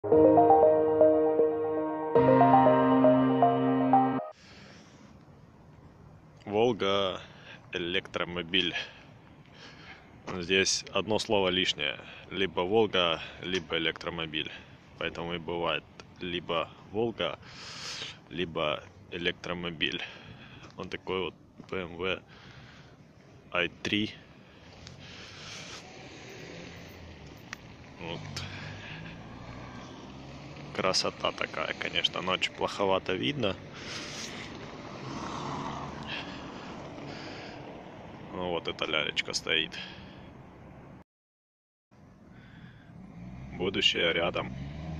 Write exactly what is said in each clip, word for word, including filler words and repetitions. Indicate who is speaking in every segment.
Speaker 1: Волга электромобиль. Здесь одно слово лишнее. Либо Волга, либо электромобиль. Поэтому и бывает либо Волга, либо электромобиль. Он такой вот бэ эм вэ ай три. Вот. Красота такая, конечно, ночью плоховато видно. Ну вот эта лялечка стоит. Будущее рядом.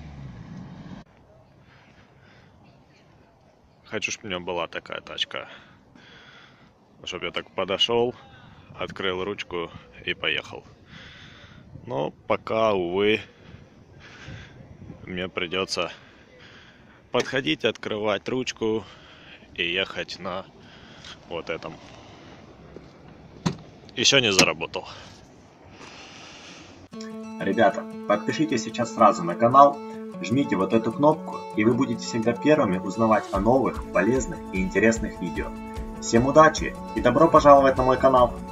Speaker 1: Хочу, чтобы у меня была такая тачка. Чтобы я так подошел, открыл ручку и поехал. Но пока, увы, мне придется подходить, открывать ручку и ехать на вот этом. Еще не заработал.
Speaker 2: Ребята, подпишитесь сейчас сразу на канал, жмите вот эту кнопку, и вы будете всегда первыми узнавать о новых, полезных и интересных видео. Всем удачи и добро пожаловать на мой канал!